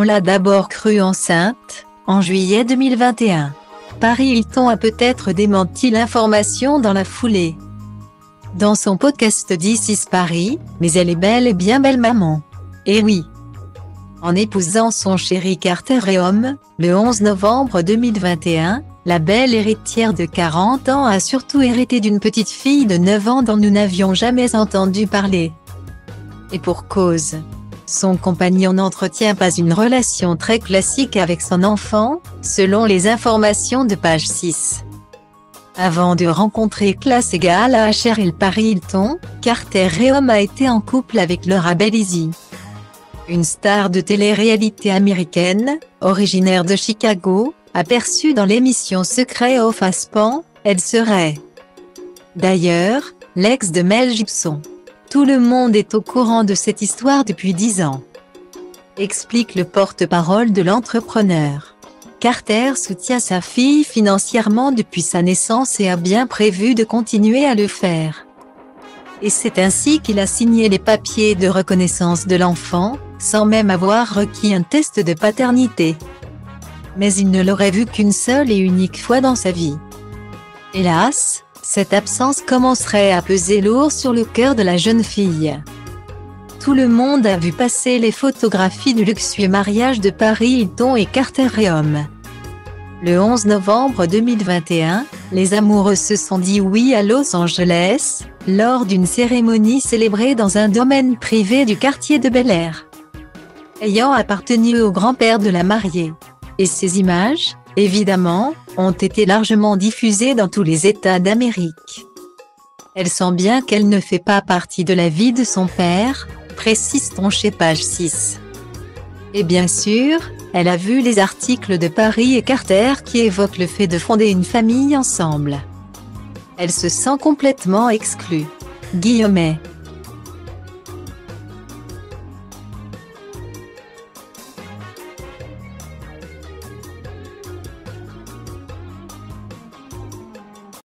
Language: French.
On l'a d'abord crue enceinte, en juillet 2021. Paris Hilton a peut-être démenti l'information dans la foulée. Dans son podcast This is Paris, mais elle est bel et bien belle maman. Et oui. En épousant son chéri Carter Reum, le 11 novembre 2021, la belle héritière de 40 ans a surtout hérité d'une petite fille de 9 ans dont nous n'avions jamais entendu parler. Et pour cause. Son compagnon n'entretient pas une relation très classique avec son enfant, selon les informations de page 6. Avant de rencontrer classe égale à Cheryl Paris Hilton, Carter Reum a été en couple avec Laura Bailey. Une star de télé-réalité américaine, originaire de Chicago, aperçue dans l'émission Secret of Aspen, elle serait d'ailleurs l'ex de Mel Gibson. Tout le monde est au courant de cette histoire depuis 10 ans. Explique le porte-parole de l'entrepreneur. Carter soutient sa fille financièrement depuis sa naissance et a bien prévu de continuer à le faire. Et c'est ainsi qu'il a signé les papiers de reconnaissance de l'enfant, sans même avoir requis un test de paternité. Mais il ne l'aurait vu qu'une seule et unique fois dans sa vie. Hélas, cette absence commencerait à peser lourd sur le cœur de la jeune fille. Tout le monde a vu passer les photographies du luxueux mariage de Paris Hilton et Carter Reum. Le 11 novembre 2021, les amoureux se sont dit oui à Los Angeles, lors d'une cérémonie célébrée dans un domaine privé du quartier de Bel Air, ayant appartenu au grand-père de la mariée. Et ces images, évidemment, ont été largement diffusées dans tous les États d'Amérique. Elle sent bien qu'elle ne fait pas partie de la vie de son père, précise-t-on chez page 6. Et bien sûr, elle a vu les articles de Paris et Carter qui évoquent le fait de fonder une famille ensemble. Elle se sent complètement exclue. Guillemets.